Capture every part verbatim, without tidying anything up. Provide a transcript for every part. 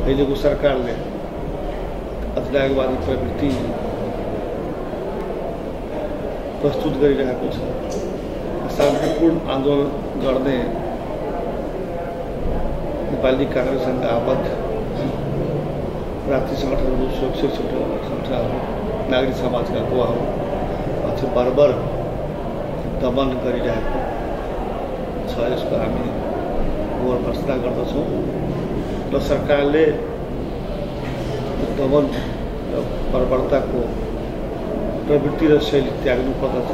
अहिलेको सरकारले अधिनायकवादी प्रवृत्ति प्रस्तुत गरिरहेको छ। शान्तिपूर्ण आन्दोलन गर्ने नेपाली काङ्ग्रेससँग आबद्ध राष्ट्रिय सङ्गठनहरू, सुरक्षित संस्थाहरू, नागरिक समाजका गवाहहरू माथि बराबर दमन गरिरहेको छ। यसको हामी घोर भर्त्सना गर्दछौँ र सरकारले दमन र बर्बरताको प्रवृत्ति र शैली त्याग्नु पर्दछ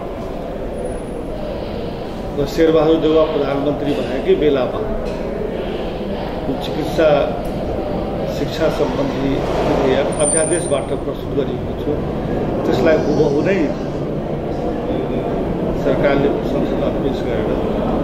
र शेरबहादुर देउवा प्रधानमन्त्री भएकै बेलामा चिकित्सा शिक्षा सम्बन्धी विधेयक अध्यादेशबाट प्रस्तुत गरिएको थियो। त्यसलाई हुबहु नै सरकारले संसदमा पेश गरेर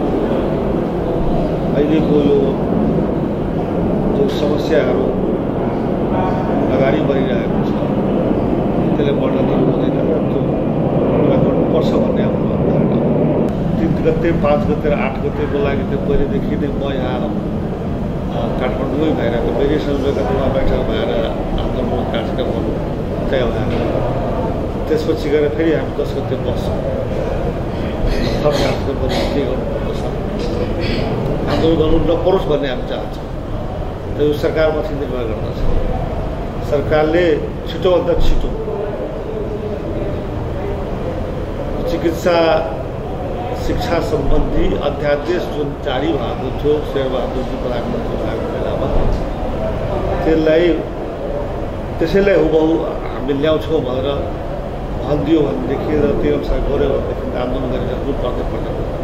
अहिलेको यो जो समस्याहरू अगाडि बढिरहेको छ त्यसलाई बढ्न दिनु हुँदैन र त्यो गर्नुपर्छ भन्ने हाम्रो धारणा हो। तिन गते, पाँच गते र आठ गतेको लागि त्यो पहिलेदेखि नै म यहाँ काठमाडौँमै भएर मेरै संयोजकत्वमा बैठक भएर आन्दोलनको कार्यक्रमहरू तय भएर त्यसपछि गएर फेरि हामी दस गते बस्छौँ। थप कार्यक्रमहरू के गर्नुपर्छ, आन्दोलन गर्नु नपरोस् भन्ने हामी चाहन्छौँ। त्यो सरकारमाथि निर्भर गर्दछ। सरकारले छिटोभन्दा छिटो चिकित्सा शिक्षा सम्बन्धी अध्यादेश जुन जारी भएको थियो शेरबहादुरजी प्रधानमन्त्री भएको बेलामा त्यसलाई त्यसैलाई हुबहु हामी ल्याउँछौँ भनेर भनिदियो भनेदेखि र त्यो अनुसार गऱ्यो भनेदेखि आन्दोलन गरेर रूप पर्ने पर्ने